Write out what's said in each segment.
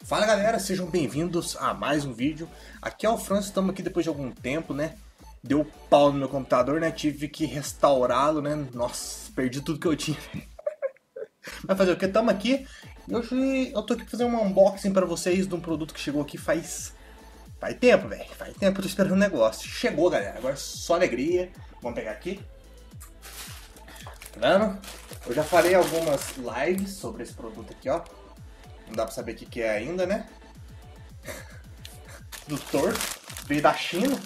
Fala galera, sejam bem-vindos a mais um vídeo. Aqui é o Francis, estamos aqui depois de algum tempo, né? Deu pau no meu computador, né? Tive que restaurá-lo, né? Nossa, perdi tudo que eu tinha. Vai fazer o que? Estamos aqui. E hoje eu tô aqui pra fazer um unboxing pra vocês de um produto que chegou aqui faz tempo, velho. Faz tempo que eu tô esperando o negócio. Chegou, galera. Agora é só alegria. Vamos pegar aqui. Tá vendo? Eu já farei algumas lives sobre esse produto aqui, ó. Não dá pra saber o que é ainda, né? Do torto. Veio da China.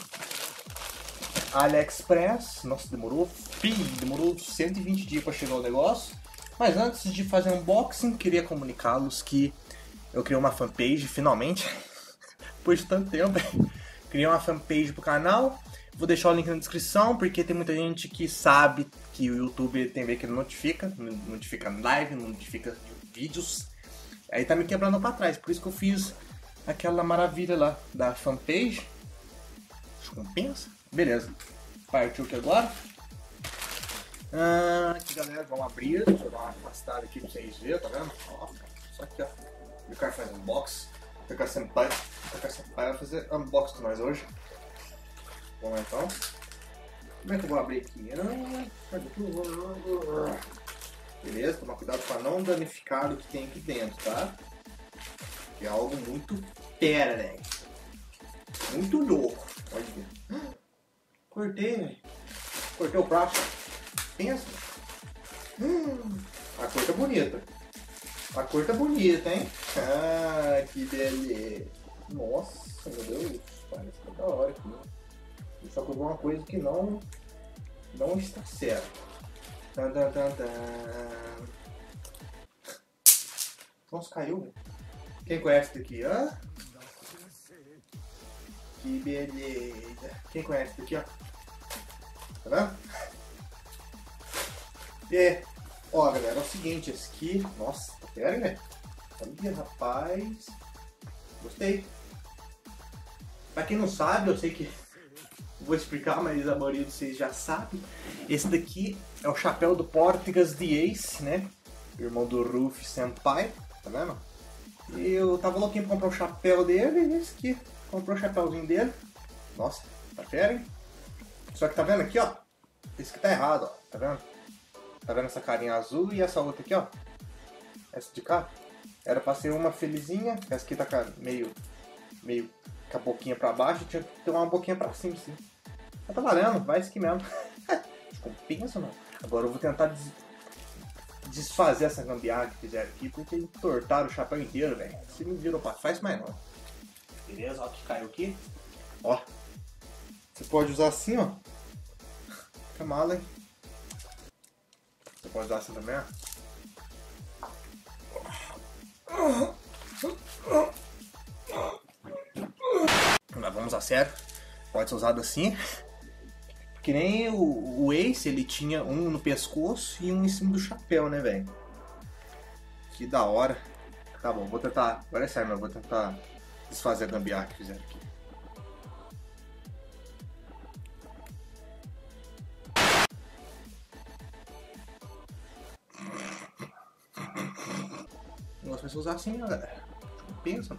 AliExpress. Nossa, demorou 120 dias pra chegar o negócio. Mas antes de fazer unboxing, queria comunicá-los que eu criei uma fanpage, finalmente. Depois de tanto tempo. Criei uma fanpage pro canal. Vou deixar o link na descrição, porque tem muita gente que sabe que o YouTube tem vez que ele notifica live, não notifica vídeos. Aí tá me quebrando pra trás, por isso que eu fiz aquela maravilha lá da fanpage. Compensa? Beleza. Partiu aqui agora. Aqui galera, vamos abrir. Deixa eu dar uma afastada aqui pra vocês verem, tá vendo? Ó, só aqui ó. O cara faz unbox. O cara senpai vai fazer unbox com nós hoje. Vamos lá então. Como é que eu vou abrir aqui? Beleza, tomar cuidado para não danificar o que tem aqui dentro, tá? Que é algo muito fera, velho. Muito louco. Pode ver. Cortei, velho. Cortei o braço. Pensa. A cor tá bonita. A cor tá bonita, hein? Ah, que beleza. Nossa, meu Deus. Parece que tá da hora aqui. Só que eu vou uma coisa que não está certo. Nossa, caiu, velho. Quem conhece isso daqui, ó? Que beleza. Quem conhece isso daqui, ó? Tá vendo? Ó, galera, é o seguinte, esse aqui... Nossa, pera aí, velho. Olha, rapaz. Gostei. Pra quem não sabe, eu sei que... Vou explicar, mas a maioria de vocês já sabe. Esse daqui é o chapéu do Portugas de Ace, né? Irmão do Ruffy Senpai, tá vendo? E eu tava louquinho pra comprar o chapéu dele e esse aqui. Comprou o chapéuzinho dele. Nossa, tá fera, hein? Só que tá vendo aqui, ó? Esse aqui tá errado, ó. Tá vendo? Tá vendo essa carinha azul e essa outra aqui, ó? Essa de cá. Era pra ser uma felizinha. Essa aqui tá meio com a boquinha pra baixo. Tinha que ter uma boquinha pra cima, assim. Mas tá valendo, vai isso aqui mesmo. Compensa não. Agora eu vou tentar desfazer essa gambiarra que fizeram aqui, porque entortaram o chapéu inteiro, velho. Se me virou pra trás, mas não. Beleza, ó, que caiu aqui. Ó. Você pode usar assim, ó. Fica mala, hein. Você pode usar assim também, ó. Mas vamos a sério. Pode ser usado assim. Que nem o Ace, ele tinha um no pescoço e um em cima do chapéu, né, velho? Que da hora. Tá bom, vou tentar... Agora é sério, mas vou tentar desfazer a gambiarra que fizeram aqui. O negócio vai ser usar assim, galera. Pensa.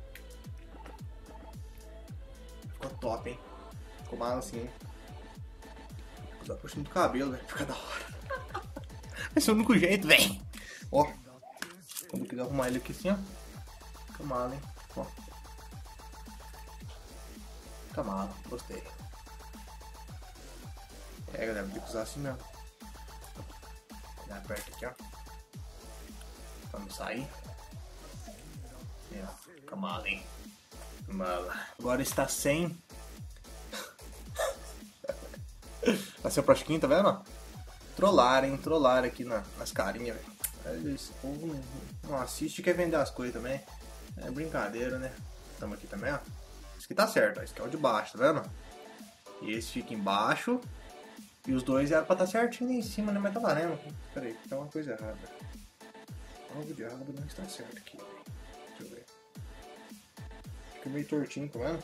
Ficou top, hein? Ficou mal assim, hein? Usar por cima do cabelo, velho. Fica da hora. Esse é o único jeito, velho. Ó. Quando eu quiser arrumar ele aqui assim, ó. Fica mal, hein? Ó. Fica mal. Gostei. Galera. Tem que usar assim mesmo. Aperta aqui, ó. Pra não sair. Fica mal, hein? Mala. Agora está sem. Vai ser o Proskin, tá vendo? Trollaram aqui nas carinhas, velho. Esse povo não assiste e quer vender as coisas também. É brincadeira, né? Estamos aqui também, ó. Esse aqui tá certo, ó. Esse aqui é o de baixo, tá vendo? E esse fica embaixo. E os dois eram pra estar certinho em cima, né? Mas tá valendo. Pera aí, tem uma coisa errada. Algo de errado não está certo aqui, velho. Deixa eu ver. Fica meio tortinho, tá vendo?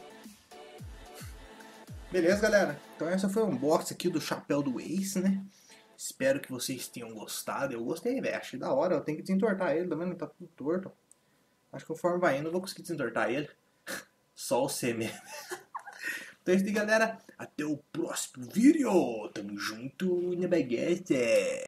Beleza, galera? Então essa foi o unboxing aqui do chapéu do Ace, né? Espero que vocês tenham gostado. Eu gostei, velho. Achei da hora. Eu tenho que desentortar ele, tá vendo? Tá tudo torto. Acho que conforme vai indo eu vou conseguir desentortar ele. Só o C mesmo. Então é isso aí, galera. Até o próximo vídeo. Tamo junto na baguete.